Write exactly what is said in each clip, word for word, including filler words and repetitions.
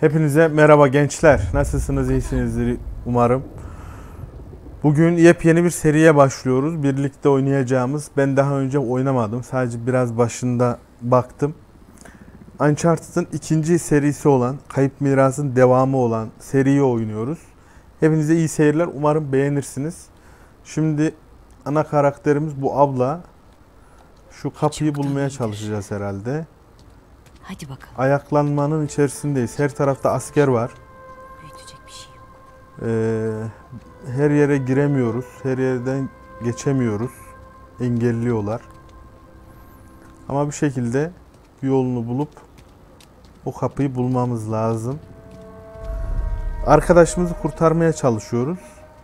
Hepinize merhaba gençler. Nasılsınız? İyisinizdir umarım. Bugün yepyeni bir seriye başlıyoruz. Birlikte oynayacağımız. Ben daha önce oynamadım. Sadece biraz başında baktım. Uncharted'ın ikinci serisi olan, Kayıp Miras'ın devamı olan seriyi oynuyoruz. Hepinize iyi seyirler. Umarım beğenirsiniz. Şimdi ana karakterimiz bu abla. Şu kapıyı bulmaya çalışacağız herhalde. Hadi bakalım. Ayaklanmanın içerisindeyiz. Her tarafta asker var. Büyütecek bir şey yok. Ee, her yere giremiyoruz. Her yerden geçemiyoruz. Engelliyorlar. Ama bir şekilde bir yolunu bulup o kapıyı bulmamız lazım. Arkadaşımızı kurtarmaya çalışıyoruz.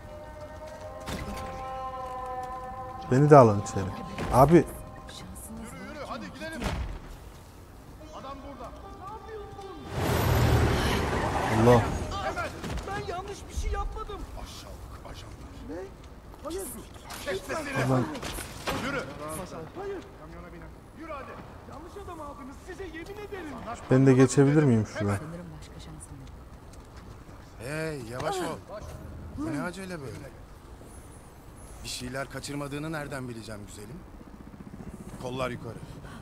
Beni de alın içeri. Abi. Allah. Ben yanlış bir şey yapmadım. Aşağılık ajanlar. Ne? Hayır. Ulan. Yürü. Hayır. Kamyona binin. Yürü hadi. Yanlış adam aldınız. Size yemin ederim. Ben de geçebilir miyim şuradan? Sanırım başka şansım yok. Hey yavaş ol. Bu ne acele böyle? Bir şeyler kaçırmadığını nereden bileceğim güzelim? Kollar yukarı.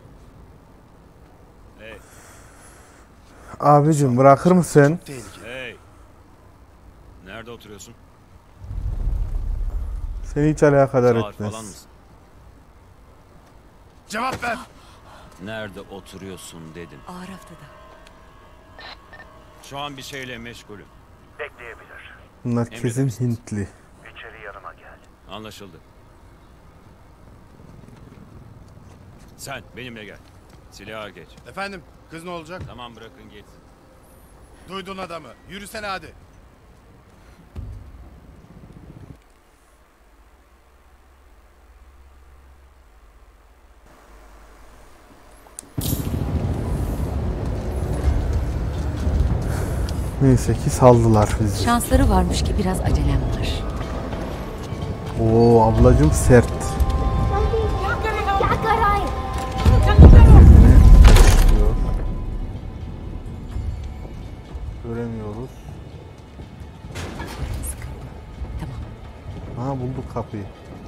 Hey, Abicim bırakır mısın? Çok tehlikeli. hey. Nerede oturuyorsun? Seni hiç alakadar Saat etmez. falan mısın? Cevap ver. Nerede oturuyorsun dedim. Ağır haftada. Şu an bir şeyle meşgulüm. Bekleyebilir. Bunlar kesin Emredersiniz. Hintli. İçeri yanıma gel. Anlaşıldı. Sen benimle gel. Silahı geç. Efendim kız ne olacak? Tamam bırakın geçsin. Duydun adamı. Yürüsene hadi. Neyse ki saldılar bizi. Şansları varmış ki biraz acelem var. Oo ablacım sert. Diyor. Göremiyoruz. Tamam. Ha bulduk kapıyı.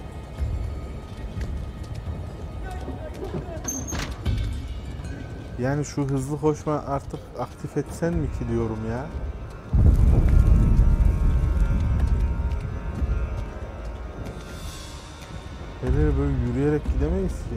Yani şu hızlı koşma artık aktif etsen mi ki diyorum ya. Her yere böyle yürüyerek gidemeyiz ki.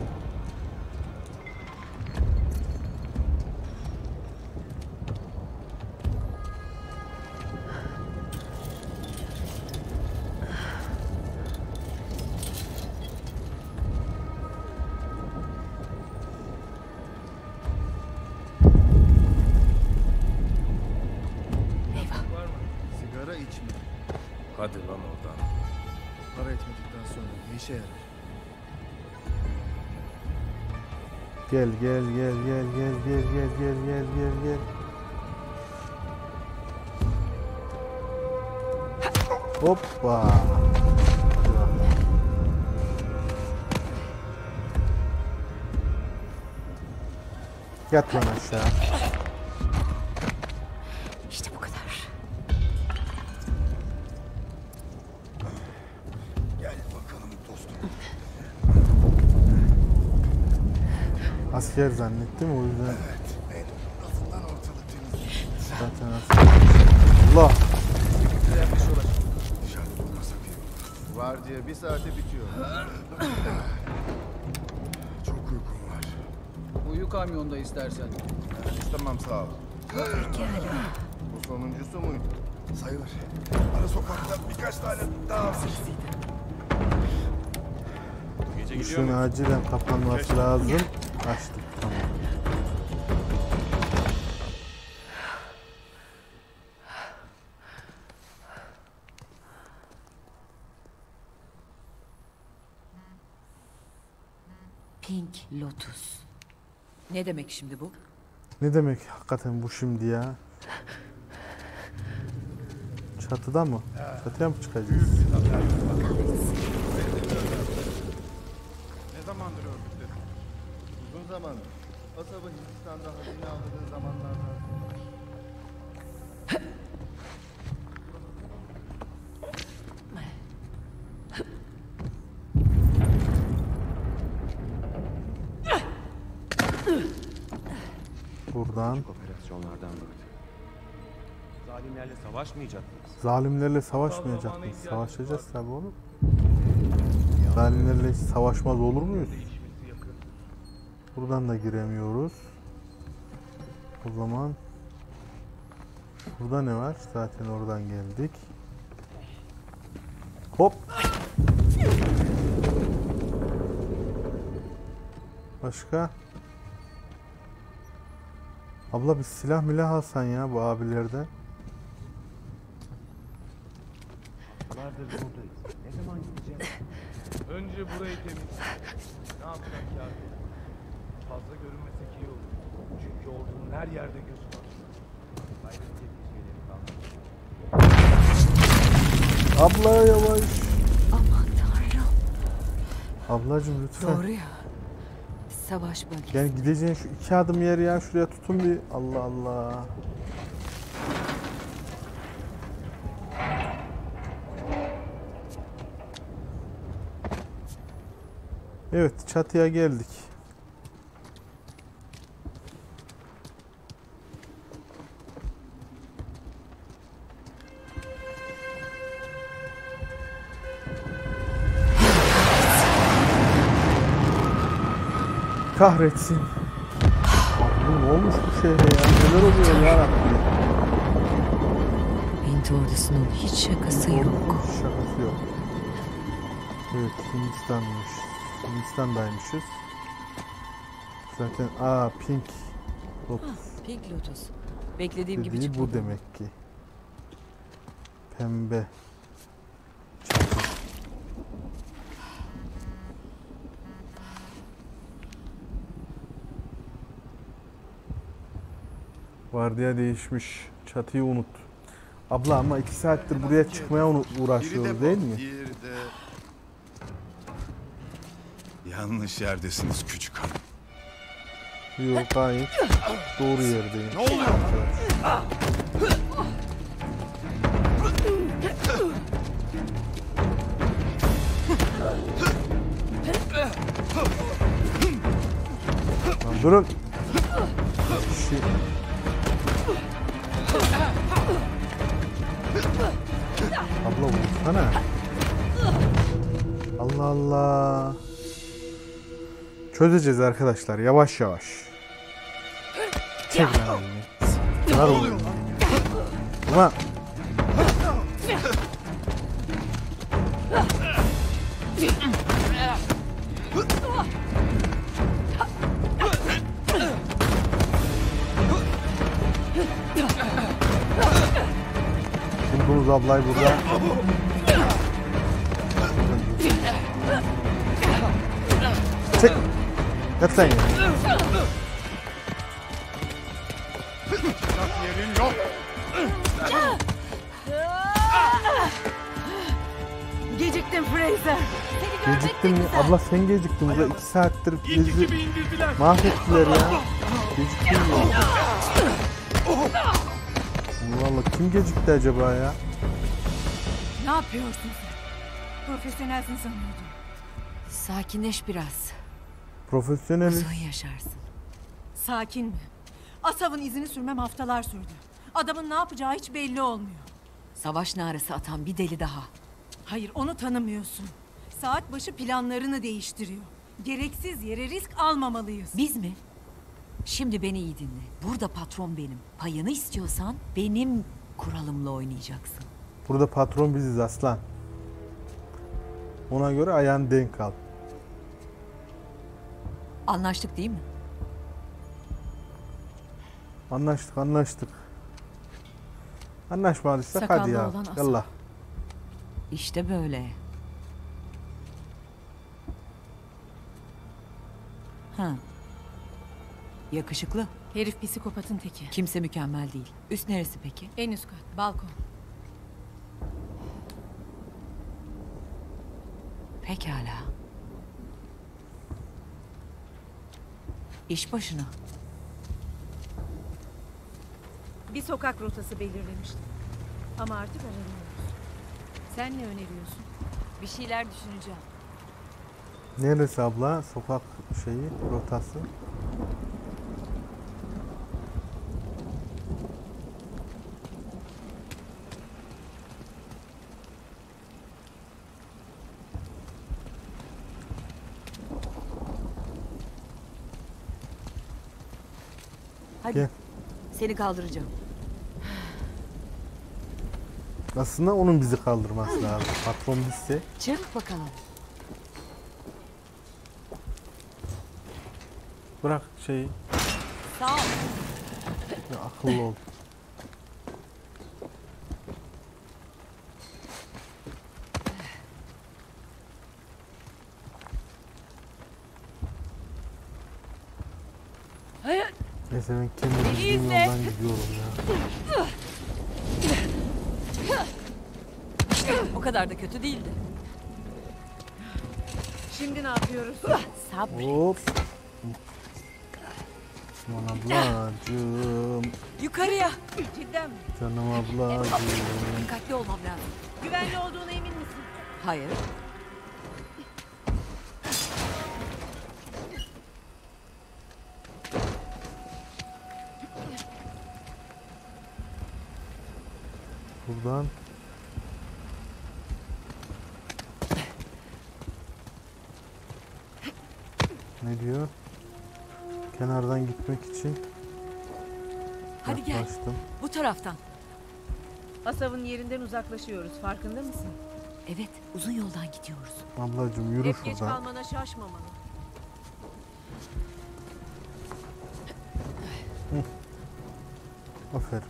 Sigara içme. Hadi lan oradan. Para etmedikten sonra ne işe yarar? Gel gel gel gel gel gel gel gel gel gel gel. Hoppa. Hadi bakalım. Yat lan aşağı. İşte bu kadar. Gel bakalım dostum. Asker zannettim o yüzden Evet. En azından ortalık temiz. zaten asker. Allah. Dışarıda durmasak iyi olur. Var diye bir saate bitiyor. Çok uykum var. Uyu kamyonda istersen. İstemem sağ ol. Pekala. Bu sonuncusu muydu? Sayılır. Ara sokakta birkaç tane daha var. Gece gidiyor İşin mu? acilen kapanması lazım. Açtık tamam. Pink Lotus. Ne demek şimdi bu? Ne demek hakikaten bu şimdi ya? Çatıda mı? Çatıya mı çıkacağız? Ne zamandır örgütledin? Uzun zamandır. Asabı Hindistan'da hazine avladığı zamanlardan. Buradan. Küçük operasyonlardan bıktı. Zalimlerle savaşmayacak mıyız? Zalimlerle savaşmayacak mıyız? Savaşacağız tabii oğlum. Zalimlerle hiç savaşmaz olur muyuz? Buradan da giremiyoruz. O zaman burada ne var? Zaten oradan geldik. Hop. Başka? Abla bir silah milah alsan ya bu abilerden. Yıllardır buradayız. Ne zaman gideceğiz? Önce burayı temizle. Ne yapacak ki abi? Fazla görünmesek iyi olur. Çünkü ordunun her yerde gözü var. Kaybedecek bir şeyleri kalmadı. Abla yavaş. Aman tanrım. Ablacım lütfen. Doğru ya. Savaş bölgesi. Yani gideceğin şu iki adım yer ya, şuraya tutun bir. Allah Allah. Evet, çatıya geldik. Kahretsin. Oğlum ne olmuş bu şehre ya? Neler oluyor ya Rabbi? Hint ordusunun hiç şakası yok. Hiç şakası yok. Evet, Hindistan'mış. Hindistan'daymışız. Zaten aa Pink Lotus Pink Lotus. Beklediğim gibi dediği çıkmadı. bu demek ki. Pembe. Vardiya değişmiş. Çatıyı unut. Abla ama iki saattir buraya çıkmaya unu- Biri de uğraşıyoruz bu, değil mi? diğeri de... Yanlış yerdesiniz küçük hanım. Yok gayet doğru yerdeyim. Ne oluyor? Lan durun. Şey... Abla vursana. Allah Allah. Çözeceğiz arkadaşlar yavaş yavaş. Çek lan elini. Var oluyor. Ama buldunuz ablayı burada. Çek. Yat sen ya. Yerin yok. Geciktim Fraser. Geciktin mi? Abla sen geciktin. Burada iki saattir İki bizi gibi indirdiler. mahvettiler ya. Geciktin mi? Vallahi kim gecikti acaba ya? Ne yapıyorsun sen? Profesyonelsin sanıyordum. Sakinleş biraz. Profesyoneliz. Uzun yaşarsın. Sakin mi? Asav'ın izini sürmem haftalar sürdü. Adamın ne yapacağı hiç belli olmuyor. Savaş narası atan bir deli daha. Hayır, onu tanımıyorsun. Saat başı planlarını değiştiriyor. Gereksiz yere risk almamalıyız. Biz mi? Şimdi beni iyi dinle. Burada patron benim. Payını istiyorsan benim kuralımla oynayacaksın. Burada patron biziz aslan. Ona göre ayağın denk al. Anlaştık değil mi? Anlaştık anlaştık. Anlaşmadıysak hadi Sakallı ya. olan Asaf. Yallah. İşte böyle. Ha. Yakışıklı. Herif psikopatın teki. Kimse mükemmel değil. Üst neresi peki? En üst kat, balkon. Pekala. İş başına. Bir sokak rotası belirlemiştim. Ama artık aranıyoruz. Sen ne öneriyorsun? Bir şeyler düşüneceğim. Neresi abla? Sokak şeyi, rotası. Hadi. Gel. Seni kaldıracağım. Aslında onun bizi kaldırması lazım. Patron bizse. Çık bakalım. Bırak şeyi. Sağ ol. Ya, akıllı ol. Neyse ben kendi bildiğim yoldan gidiyorum ya. O kadar da kötü değildi. Şimdi ne yapıyoruz? Sabri. Hop. Aman ablacığım. Yukarıya. Cidden mi? Canım ablacığım. Dikkatli olmam lazım. Güvenli olduğuna emin misin? Hayır. Buradan. Ne diyor? Kenardan gitmek için Hadi gel. yaklaştım. Bu taraftan. Asav'ın yerinden uzaklaşıyoruz. Farkında mısın? Evet, uzun yoldan gidiyoruz. Ablacığım yürü Hep geç şuradan. kalmana şaşmamalı. Aferin.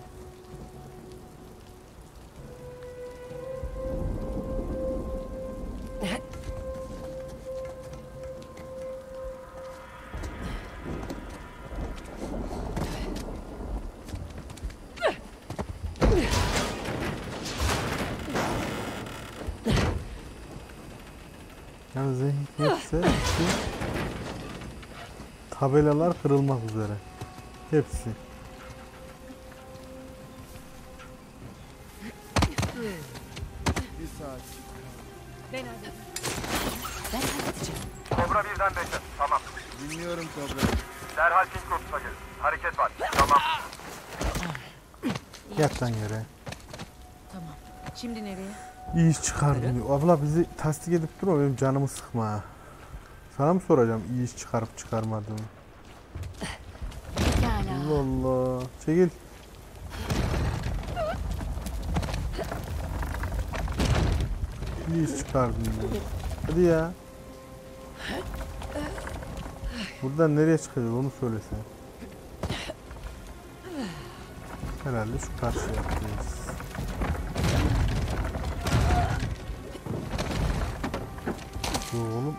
Yani zehir hepsi, hepsi tabelalar kırılmak üzere. Hepsi. Bir saat. Ben hallederim. Ben halledeceğim. Kobra birden beşe. Tamam. Dinliyorum Kobra. Derhal pink nokta gelin. Hareket var. Tamam. Yat lan yere. Tamam. Şimdi nereye? İyi iş çıkardın diyor. Abla bizi tasdik edip durma, benim canımı sıkma ha. Sana mı soracağım iyi iş çıkarıp çıkarmadığını? Pekala. Allah Allah. Çekil. İyi iş çıkardın diyor. Hadi ya. Buradan nereye çıkacağız onu söylesene. Herhalde şu karşıya yapacağız. Dur oğlum.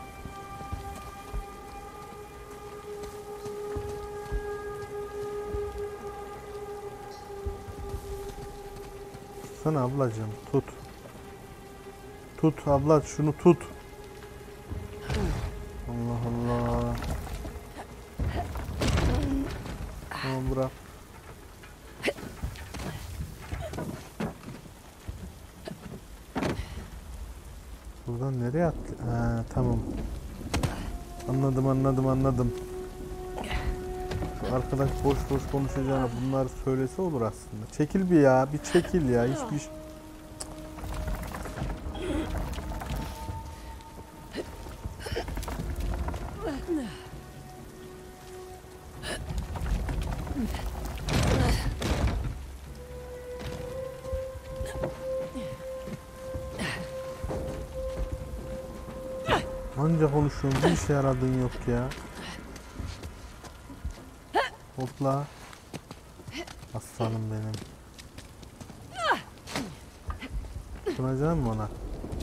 Sana ablacığım tut. Tut abla şunu tut. Allah Allah. Tamam bırak. Buradan nereye attı? Ha, tamam. Anladım anladım anladım. Şu arkadaş boş boş konuşacağına bunları söylese olur aslında. Çekil bir ya, bir çekil ya. Hiçbir şey. Anca konuşuyorum, bir işe yaradığın yok ya. Hopla. Aslanım benim. Sunacağım mı ona?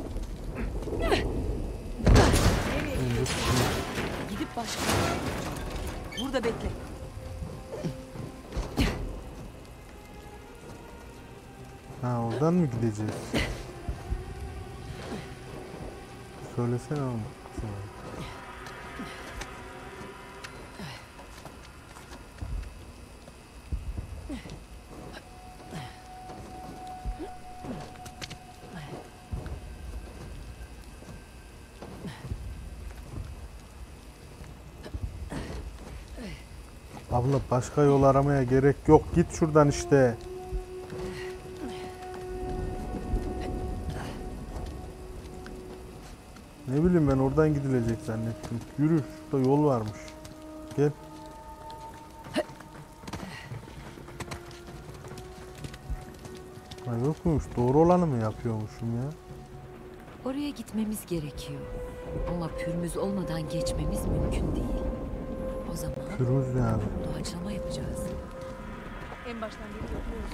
Önce şunu. Gidip başka. Burada bekle. Ha oradan mı gideceğiz? Söylesene oğlum. Abla başka yol aramaya gerek yok. Git şuradan işte. Ne bileyim ben oradan gidilecek zannettim. Yürü şurada yol varmış. Gel. Ha, yokmuş. Doğru olanı mı yapıyormuşum ya? Oraya gitmemiz gerekiyor. Ama pürmüz olmadan geçmemiz mümkün değil. O zaman Pürmüz ne abi? doğaçlama yapacağız. En baştan beri yapıyoruz.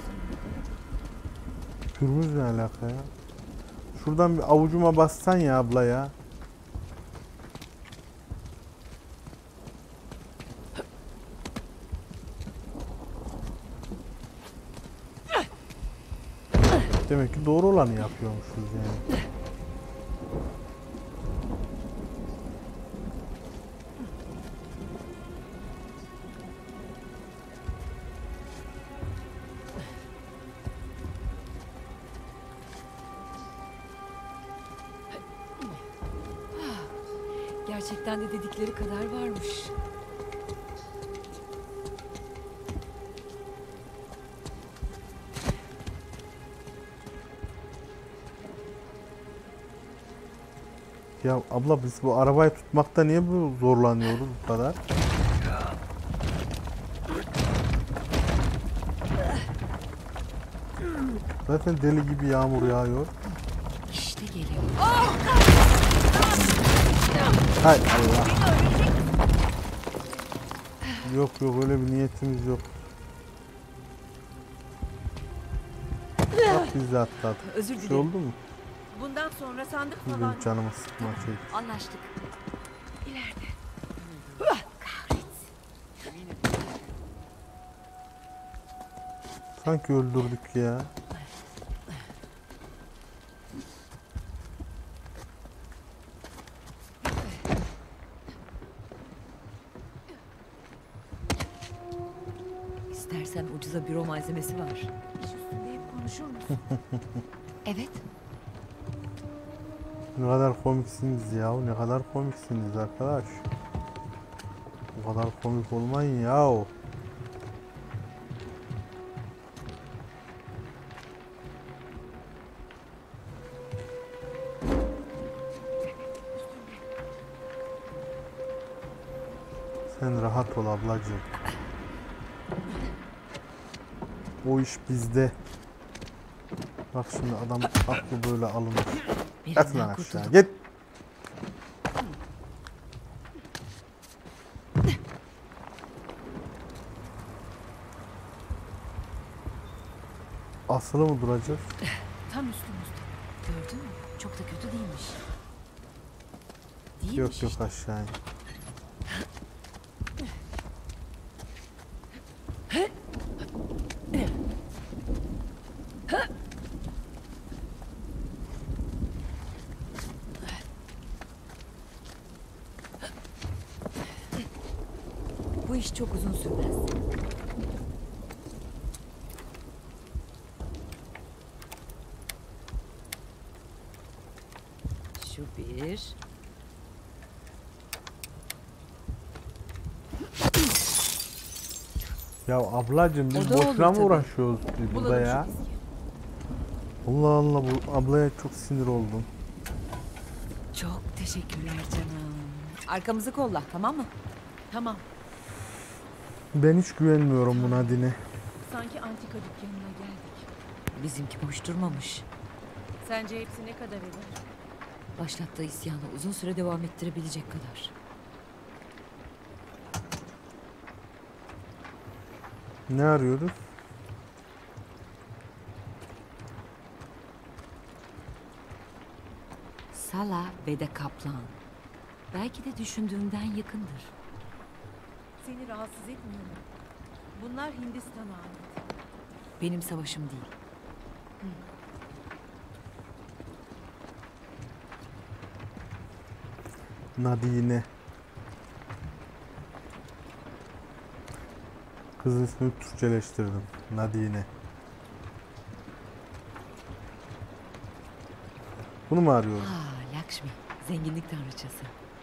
Pürmüz ne alaka ya? Şuradan bir avucuma bassan ya abla ya. Demek ki doğru olanı yapıyormuşuz yani. Gerçekten de dedikleri kadar varmış. Ya abla biz bu arabayı tutmakta niye bu zorlanıyoruz bu kadar? Zaten deli gibi yağmur yağıyor. İşte geliyor. Hay Allah. Yok yok öyle bir niyetimiz yok. Bak biz de atladık. Özür Bir şey dilerim. oldu mu? Bundan sonra sandık falan Benim canımı sıkma şey. Anlaştık. Sanki öldürdük ya. İstersen ucuza büro malzemesi var. İş üstünde hep konuşur musun? Evet. Ne kadar komiksiniz ya. Ne kadar komiksiniz arkadaş. O kadar komik olmayın ya. Sen rahat ol ablacığım. O iş bizde. Bak şimdi adam aklı böyle alınır. Yat lan Birinden aşağı. kurtulduk. Git. Asılı mı duracağız? Tam üstümüzde. Gördün mü? Çok da kötü değilmiş. Değilmiş Yok yok işte. aşağı in. Bu iş çok uzun sürmez. Şu bir. Ya ablacığım biz O da olur boşuna mı tabii. uğraşıyoruz biz burada ya? Allah Allah bu ablaya çok sinir oldum. Çok teşekkürler canım. Arkamızı kolla, tamam mı? Tamam. Ben hiç güvenmiyorum buna Dine. Sanki antika dükkanına geldik. Bizimki boş durmamış. Sence hepsi ne kadar eder? Başlattığı isyanı uzun süre devam ettirebilecek kadar. Ne arıyoruz? Sala ve de Kaplan. Belki de düşündüğünden yakındır. Seni rahatsız etmiyor mu? Bunlar Hindistan'a ait. Benim savaşım değil. Nadine. Kızın ismini Türkçeleştirdim. Nadine. Bunu mu arıyorum? Aa, Lakshmi. Zenginlik tanrıçası.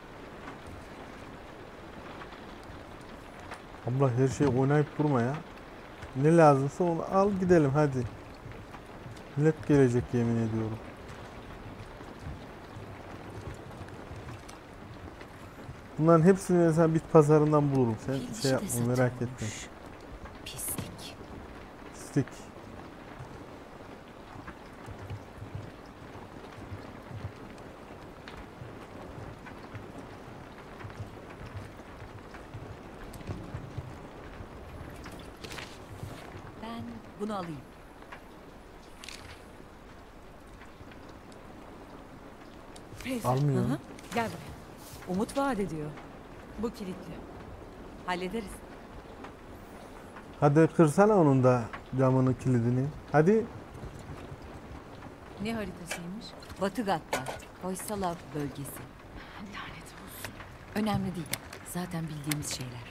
Abla her şey oynayıp durma ya. Ne lazımsa onu al gidelim hadi. Millet gelecek yemin ediyorum. Bunların hepsini ben sana bit pazarından bulurum. Sen Fil dişi şey de yapma merak etme. satılmış. Pislik. Pislik. Bunu alayım. Almıyor. Hı hı. Gel buraya. Umut vaat ediyor. Bu kilitli. Hallederiz. Hadi kırsana onun da camını, kilidini. Hadi. Ne haritasıymış? Batı Gat'ta. Hoysala bölgesi. Lanet olsun. Önemli değil. Zaten bildiğimiz şeyler.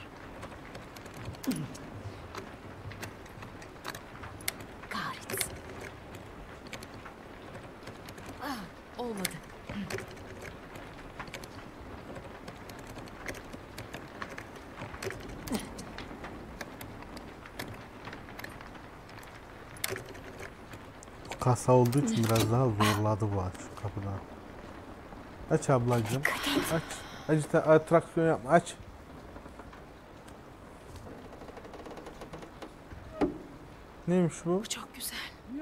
Kahretsin. Ah, olmadı. Kasa olduğu için biraz daha zorladı bu aç kapıda. Aç ablacığım. Aç. Aç. Atraksiyon yapma. Aç. Neymiş bu? Bu çok güzel.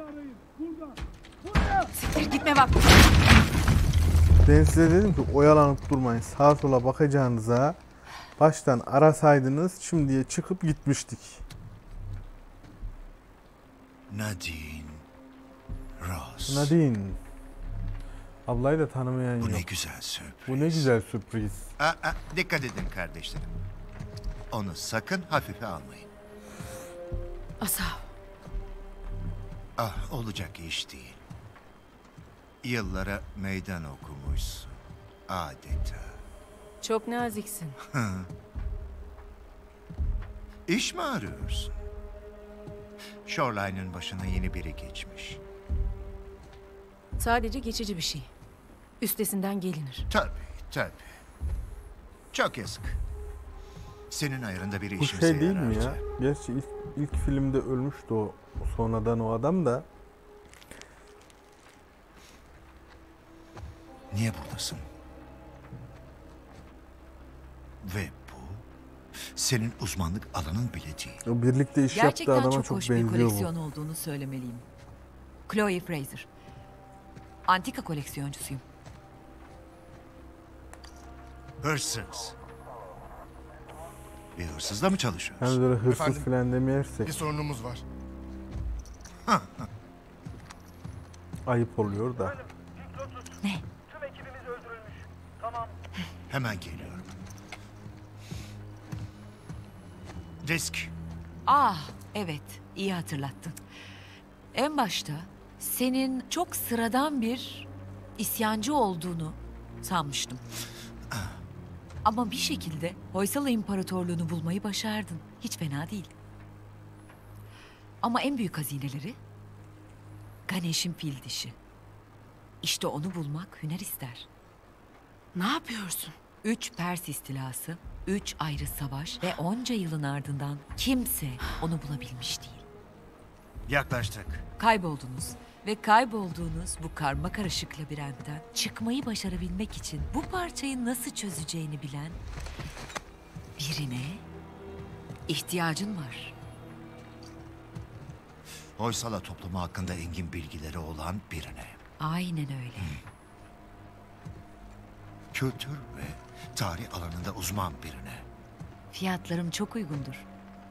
Siktir gitme bak. Ben size dedim ki oyalanıp durmayın. Sağa sola bakacağınıza baştan arasaydınız şimdiye çıkıp gitmiştik. Nadine Ross. Nadine. Ablayı da tanımayan Bu yok. ne güzel sürpriz. Bu ne güzel sürpriz. Aa, aa, dikkat edin kardeşlerim. Onu sakın hafife almayın. Asav. Ah, olacak iş değil. Yıllara meydan okumuşsun. Adeta. Çok naziksin. İş mi arıyorsun? Shoreline'ın başına yeni biri geçmiş. Sadece geçici bir şey. Üstesinden gelinir. Tabii, tabii. Çok yazık. Senin ayarında biri Bu işimize şey değil mi yarardı. ya? Gerçi ilk, ilk filmde ölmüştü o sonradan o adam da. Niye buradasın? Ve bu senin uzmanlık alanın bile değil. O birlikte iş Gerçekten yaptığı adama çok çok, hoş bir benziyor koleksiyon bu. olduğunu söylemeliyim. Chloe Fraser. Antika koleksiyoncusuyum. Hırsız. Bir hırsızla mı çalışıyorsun? Yani böyle hırsız Efendim? falan demeyersek Bir sorunumuz var. ayıp oluyor da. Ne? Tüm ekibimiz öldürülmüş. Tamam. Hemen geliyorum. Risk. Ah, evet. İyi hatırlattın. En başta senin çok sıradan bir isyancı olduğunu sanmıştım. Ama bir şekilde Hoysala İmparatorluğunu bulmayı başardın. Hiç fena değil. Ama en büyük hazineleri Ganesh'in fil dişi. İşte onu bulmak hüner ister. Ne yapıyorsun? Üç Pers istilası, üç ayrı savaş ve onca yılın ardından kimse onu bulabilmiş değil. Yaklaştık. Kayboldunuz ve kaybolduğunuz bu karma karışık labirentten çıkmayı başarabilmek için bu parçayı nasıl çözeceğini bilen birine ihtiyacın var. Hoysala toplumu hakkında engin bilgileri olan birine. Aynen öyle. Kültür ve tarih alanında uzman birine. Fiyatlarım çok uygundur.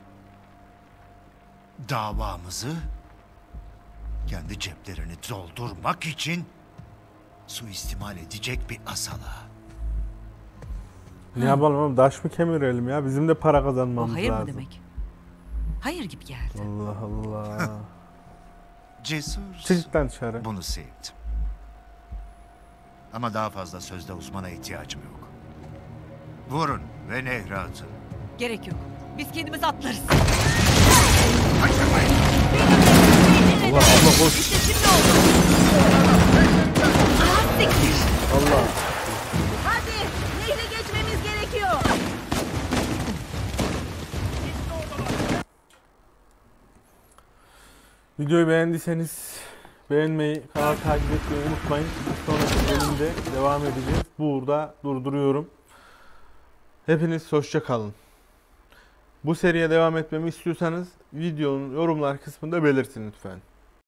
Davamızı kendi ceplerini doldurmak için suistimal edecek bir asala. Ne yapalım oğlum? Taş mı kemirelim ya? Bizim de para kazanmamız O hayır lazım. mı demek? Hayır gibi geldi. Allah Allah. Cesur. Çık lan dışarı. Bunu sevdim. Ama daha fazla sözde uzmana ihtiyacım yok. Vurun ve nehre atın. Gerek yok. Biz kendimiz atlarız. Kaçırmayın. Allah Allah koş. İşte şimdi oldu. Ah, siktir. Allah. Hadi! Nehre geçmemiz gerekiyor. Videoyu beğendiyseniz beğenmeyi, kanalı takip etmeyi unutmayın. Bir sonraki bölümde devam edeceğiz. Burada durduruyorum. Hepiniz hoşça kalın. Bu seriye devam etmemi istiyorsanız videonun yorumlar kısmında belirtin lütfen.